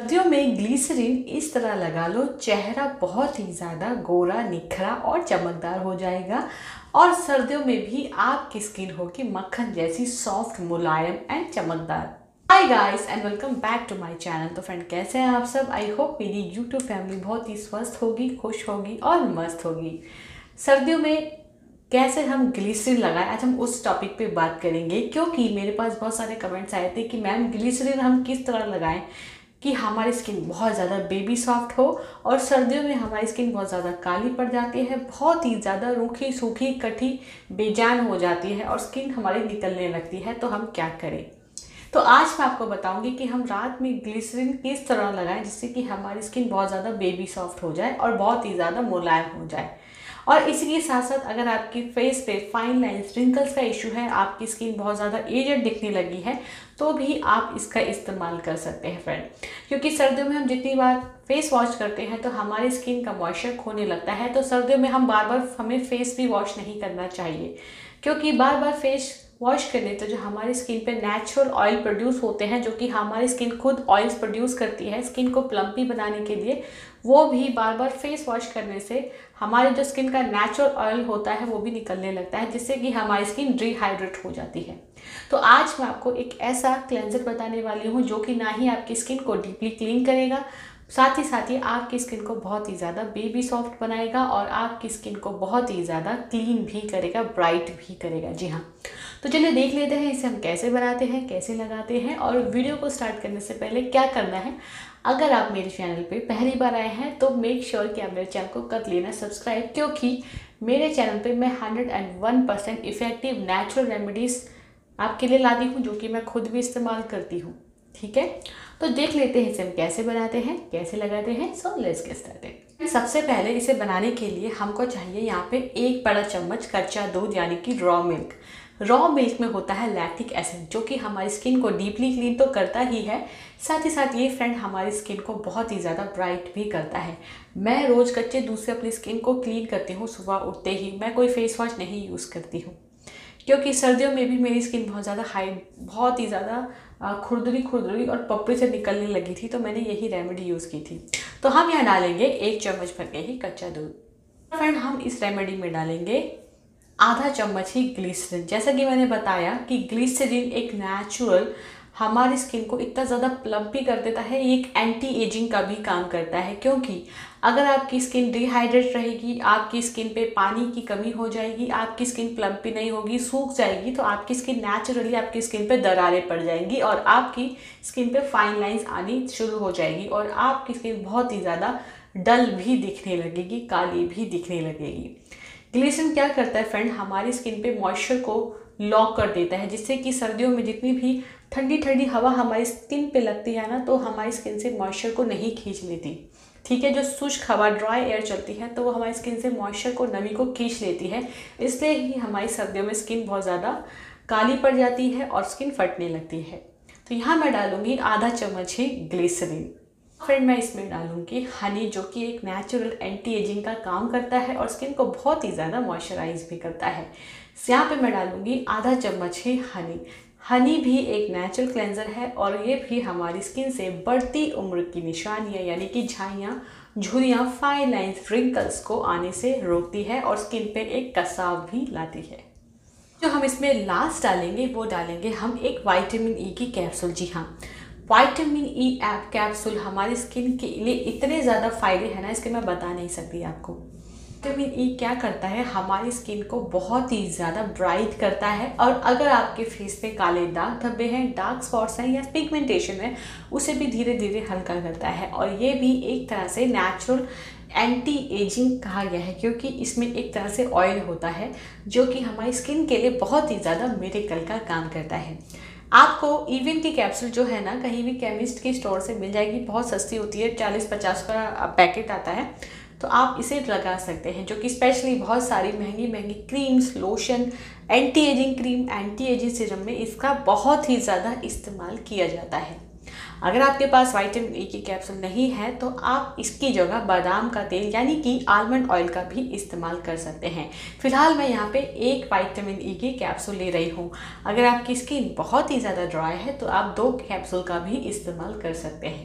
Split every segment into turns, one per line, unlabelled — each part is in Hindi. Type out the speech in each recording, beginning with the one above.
सर्दियों में ग्लिसरीन इस तरह लगा लो, चेहरा बहुत ही ज़्यादा गोरा, निखरा और चमकदार हो जाएगा। और सर्दियों में भी आपकी स्किन होगी मक्खन जैसी सॉफ्ट, मुलायम एंड चमकदार। Hi guys and welcome back to my channel. तो फ्रेंड, कैसे हैं आप सब? आई होप मेरी यूट्यूब फैमिली बहुत ही स्वस्थ होगी, खुश होगी और मस्त होगी। सर्दियों में कैसे हम ग्लिसरीन लगाएं, आज हम उस टॉपिक पे बात करेंगे, क्योंकि मेरे पास बहुत सारे कमेंट्स आए थे कि मैम ग्लिसरीन हम किस तरह लगाएं कि हमारी स्किन बहुत ज़्यादा बेबी सॉफ्ट हो। और सर्दियों में हमारी स्किन बहुत ज़्यादा काली पड़ जाती है, बहुत ही ज़्यादा रूखी, सूखी, कठी, बेजान हो जाती है और स्किन हमारी निकलने लगती है। तो हम क्या करें? तो आज मैं आपको बताऊंगी कि हम रात में ग्लिसरीन किस तरह लगाएं जिससे कि हमारी स्किन बहुत ज़्यादा बेबी सॉफ्ट हो जाए और बहुत ही ज़्यादा मुलायम हो जाए। और इसी के साथ साथ अगर आपकी फेस पे फाइन लाइंस, रिंकल्स का इशू है, आपकी स्किन बहुत ज़्यादा एजेड दिखने लगी है, तो भी आप इसका इस्तेमाल कर सकते हैं फ्रेंड। क्योंकि सर्दियों में हम जितनी बार फेस वॉश करते हैं तो हमारी स्किन का मॉइस्चर खोने लगता है। तो सर्दियों में हम बार बार हमें फेस भी वॉश नहीं करना चाहिए, क्योंकि बार बार फेस वॉश करने तो जो हमारी स्किन पे नेचुरल ऑयल प्रोड्यूस होते हैं, जो कि हमारी स्किन खुद ऑयल्स प्रोड्यूस करती है स्किन को प्लम्पी बनाने के लिए, वो भी बार बार फेस वॉश करने से हमारे जो स्किन का नेचुरल ऑयल होता है वो भी निकलने लगता है, जिससे कि हमारी स्किन डिहाइड्रेट हो जाती है। तो आज मैं आपको एक ऐसा क्लेंजर बताने वाली हूँ जो कि ना ही आपकी स्किन को डीपली क्लीन करेगा, साथ ही आपकी स्किन को बहुत ही ज़्यादा बेबी सॉफ्ट बनाएगा और आपकी स्किन को बहुत ही ज़्यादा क्लीन भी करेगा, ब्राइट भी करेगा। जी हाँ, तो चलिए देख लेते हैं इसे हम कैसे बनाते हैं, कैसे लगाते हैं। और वीडियो को स्टार्ट करने से पहले क्या करना है, अगर आप मेरे चैनल पे पहली बार आए हैं तो मेक श्योर कि आप मेरे चैनल को कर लेना सब्सक्राइब, क्योंकि मेरे चैनल पे मैं 101% इफेक्टिव नेचुरल रेमेडीज़ आपके लिए लाती हूँ, जो कि मैं खुद भी इस्तेमाल करती हूँ। ठीक है, तो देख लेते हैं इसे हम कैसे बनाते हैं, कैसे लगाते हैं। So let's get started. सबसे पहले इसे बनाने के लिए हमको चाहिए यहाँ पे 1 बड़ा चम्मच कच्चा दूध, यानी कि रॉ मिल्क। रॉ मिल्क में होता है लैक्टिक एसिड, जो कि हमारी स्किन को डीपली क्लीन तो करता ही है, साथ ही साथ ये फ्रेंड हमारी स्किन को बहुत ही ज़्यादा ब्राइट भी करता है। मैं रोज़ कच्चे दूध से अपनी स्किन को क्लीन करती हूँ सुबह उठते ही। मैं कोई फेस वॉश नहीं यूज़ करती हूँ, क्योंकि सर्दियों में भी मेरी स्किन बहुत ही ज़्यादा खुरदरी और पपड़ी से निकलने लगी थी, तो मैंने यही रेमेडी यूज़ की थी। तो हम यहाँ डालेंगे 1 चम्मच भर के ही कच्चा दूध। फ्रेंड, हम इस रेमेडी में डालेंगे आधा चम्मच ही ग्लिसरीन। जैसा कि मैंने बताया कि ग्लिसरीन एक नेचुरल हमारी स्किन को इतना ज़्यादा प्लम्पी कर देता है, एक एंटी एजिंग का भी काम करता है। क्योंकि अगर आपकी स्किन डिहाइड्रेट रहेगी, आपकी स्किन पे पानी की कमी हो जाएगी, आपकी स्किन प्लम्पी नहीं होगी, सूख जाएगी, तो आपकी स्किन नेचुरली आपकी स्किन पे दरारें पड़ जाएंगी और आपकी स्किन पे फाइन लाइंस आनी शुरू हो जाएगी और आपकी स्किन बहुत ही ज़्यादा डल भी दिखने लगेगी, काली भी दिखने लगेगी। ग्लिसरीन क्या करता है फ्रेंड, हमारी स्किन पे मॉइस्चर को लॉक कर देता है, जिससे कि सर्दियों में जितनी भी ठंडी ठंडी हवा हमारी स्किन पे लगती है ना, तो हमारी स्किन से मॉइस्चर को नहीं खींच लेती। ठीक है, जो शुष्क हवा, ड्राई एयर चलती है, तो वो हमारी स्किन से मॉइस्चर को, नमी को खींच लेती है। इसलिए ही हमारी सर्दियों में स्किन बहुत ज़्यादा काली पड़ जाती है और स्किन फटने लगती है। तो यहाँ मैं डालूंगी आधा चम्मच ही ग्लिसरीन। फिर मैं इसमें डालूंगी हनी, जो कि एक नेचुरल एंटी एजिंग का काम करता है और स्किन को बहुत ही ज़्यादा मॉइस्चराइज भी करता है। यहाँ पे मैं डालूंगी आधा चम्मच ही हनी। हनी भी एक नेचुरल क्लेंजर है और ये भी हमारी स्किन से बढ़ती उम्र की निशानियाँ, यानी कि झाइयाँ, झुर्रियाँ, फाइन लाइंस, रिंकल्स को आने से रोकती है और स्किन पे एक कसाव भी लाती है। जो हम इसमें लास्ट डालेंगे वो डालेंगे हम एक विटामिन ई की कैप्सूल। जी हाँ, विटामिन ई कैप्सूल हमारी स्किन के लिए इतने ज़्यादा फायदे हैं ना, इसके मैं बता नहीं सकती आपको। विटामिन ई क्या करता है, हमारी स्किन को बहुत ही ज़्यादा ब्राइट करता है और अगर आपके फेस पे काले दाग धब्बे हैं, डार्क स्पॉट्स हैं या पिगमेंटेशन है, उसे भी धीरे धीरे हल्का करता है। और ये भी एक तरह से नेचुरल एंटी एजिंग कहा गया है, क्योंकि इसमें एक तरह से ऑयल होता है जो कि हमारी स्किन के लिए बहुत ही ज़्यादा मिरेकल का काम करता है। आपको इवन की कैप्सूल जो है ना, कहीं भी केमिस्ट के स्टोर से मिल जाएगी, बहुत सस्ती होती है, 40-50 का पैकेट आता है, तो आप इसे लगा सकते हैं। जो कि स्पेशली बहुत सारी महंगी महंगी creams, lotion, anti ageing cream, anti ageing serum में इसका बहुत ही ज़्यादा इस्तेमाल किया जाता है। अगर आपके पास विटामिन ई की कैप्सूल नहीं है तो आप इसकी जगह बादाम का तेल, यानी कि आलमंड ऑयल का भी इस्तेमाल कर सकते हैं। फिलहाल मैं यहाँ पे 1 विटामिन ई की कैप्सूल ले रही हूँ। अगर आपकी स्किन बहुत ही ज़्यादा ड्राई है तो आप 2 कैप्सूल का भी इस्तेमाल कर सकते हैं।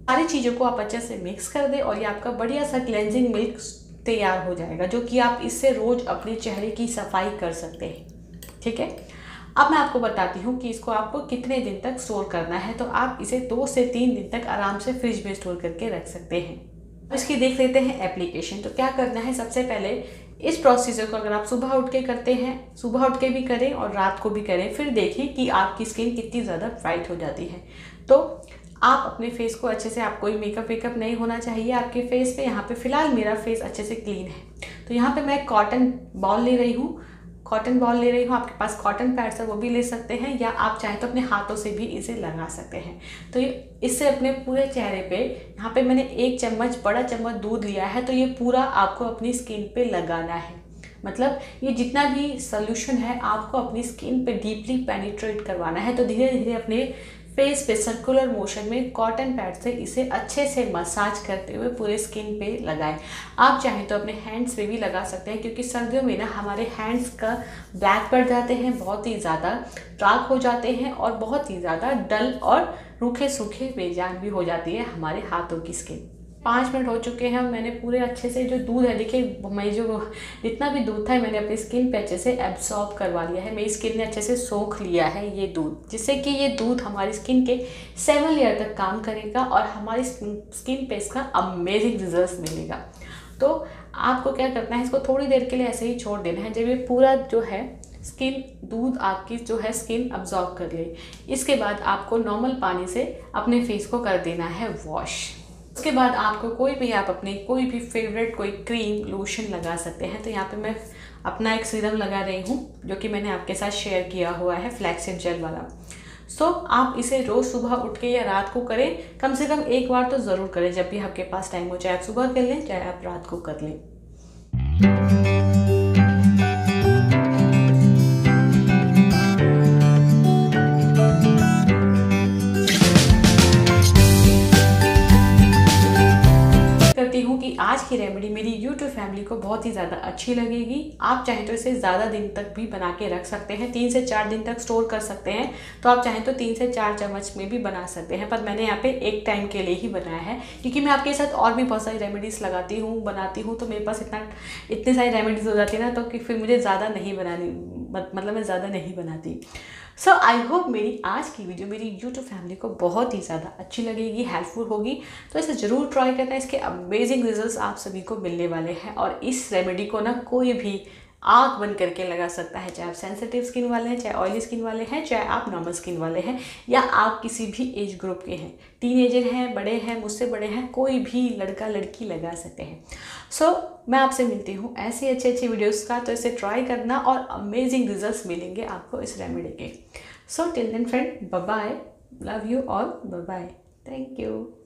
सारी चीज़ों को आप अच्छे से मिक्स कर दें और ये आपका बढ़िया सा क्लेंजिंग मिल्क तैयार हो जाएगा, जो कि आप इससे रोज़ अपने चेहरे की सफाई कर सकते हैं। ठीक है, अब मैं आपको बताती हूँ कि इसको आपको कितने दिन तक स्टोर करना है। तो आप इसे 2 से 3 दिन तक आराम से फ्रिज में स्टोर करके रख सकते हैं। इसकी देख लेते हैं एप्लीकेशन। तो क्या करना है, सबसे पहले इस प्रोसीजर को अगर आप सुबह उठ के करते हैं, सुबह उठ के भी करें और रात को भी करें, फिर देखिए कि आपकी स्किन कितनी ज़्यादा ब्राइट हो जाती है। तो आप अपने फेस को अच्छे से, आप कोई मेकअप वेकअप नहीं होना चाहिए आपके फेस पे। यहाँ पे फिलहाल मेरा फेस अच्छे से क्लीन है। तो यहाँ पे मैं कॉटन बॉल ले रही हूँ, आपके पास कॉटन पैड्स है वो भी ले सकते हैं, या आप चाहें तो अपने हाथों से भी इसे लगा सकते हैं। तो ये इससे अपने पूरे चेहरे पे, यहाँ पे मैंने 1 चम्मच, बड़ा चम्मच दूध लिया है, तो ये पूरा आपको अपनी स्किन पे लगाना है। मतलब ये जितना भी सोल्यूशन है आपको अपनी स्किन पे डीपली पेनिट्रेट करवाना है। तो धीरे धीरे अपने फेस पे सर्कुलर मोशन में कॉटन पैड से इसे अच्छे से मसाज करते हुए पूरे स्किन पे लगाएं। आप चाहें तो अपने हैंड्स पे भी लगा सकते हैं, क्योंकि सर्दियों में ना हमारे हैंड्स का ब्लैक पड़ जाते हैं, बहुत ही ज़्यादा डार्क हो जाते हैं और बहुत ही ज़्यादा डल और रूखे सूखे बेजान भी हो जाती है हमारे हाथों की स्किन। 5 मिनट हो चुके हैं। मैंने पूरे अच्छे से जो दूध है, देखिए मैं जो जितना भी दूध था मैंने अपनी स्किन पे अच्छे से एब्सॉर्ब करवा लिया है। मेरी स्किन ने अच्छे से सोख लिया है ये दूध, जिससे कि ये दूध हमारी स्किन के 7 लेयर तक काम करेगा और हमारी स्किन पे इसका अमेजिंग रिजल्ट मिलेगा। तो आपको क्या करना है, इसको थोड़ी देर के लिए ऐसे ही छोड़ देना है। जब ये पूरा जो है स्किन दूध आपकी जो है स्किन अब्जॉर्ब कर ले, इसके बाद आपको नॉर्मल पानी से अपने फेस को कर देना है वॉश। उसके बाद आपको आप अपने कोई भी फेवरेट कोई क्रीम लोशन लगा सकते हैं। तो यहाँ पे मैं अपना एक सीरम लगा रही हूँ, जो कि मैंने आपके साथ शेयर किया हुआ है, फ्लैक्सिड जेल वाला। सो आप इसे रोज़ सुबह उठ के या रात को करें, कम से कम 1 बार तो ज़रूर करें जब भी आपके पास टाइम हो, चाहे आप सुबह कर लें चाहे आप रात को कर लें। कि आज की रेमेडी मेरी यूट्यूब फैमिली को बहुत ही ज़्यादा अच्छी लगेगी। आप चाहें तो इसे ज़्यादा दिन तक भी बना के रख सकते हैं, 3 से 4 दिन तक स्टोर कर सकते हैं। तो आप चाहें तो 3 से 4 चम्मच में भी बना सकते हैं, पर मैंने यहाँ पे एक टाइम के लिए ही बनाया है, क्योंकि मैं आपके साथ और भी बहुत सारी रेमेडीज़ बनाती हूँ। तो मेरे पास इतनी सारी रेमेडीज़ हो जाती है ना, तो कि फिर मुझे ज़्यादा नहीं बनानी, मतलब मैं ज़्यादा नहीं बनाती। सो आई होप मेरी आज की वीडियो मेरी यूट्यूब फैमिली को बहुत ही ज़्यादा अच्छी लगेगी, हेल्पफुल होगी। तो इसे ज़रूर ट्राई करना, इसके अमेजिंग रिजल्ट्स आप सभी को मिलने वाले हैं। और इस रेमेडी को ना कोई भी आँख बंद करके लगा सकता है, चाहे आप सेंसिटिव स्किन वाले हैं, चाहे ऑयली स्किन वाले हैं, चाहे आप नॉर्मल स्किन वाले हैं, या आप किसी भी एज ग्रुप के हैं, टीनेजर हैं, बड़े हैं, मुझसे बड़े हैं, कोई भी लड़का लड़की लगा सकते हैं। सो मैं आपसे मिलती हूँ ऐसी अच्छी वीडियोस का। तो इसे ट्राई करना और अमेजिंग रिजल्ट्स मिलेंगे आपको इस रेमेडी के। So till then friend, bye bye, love you all, bye bye, thank you.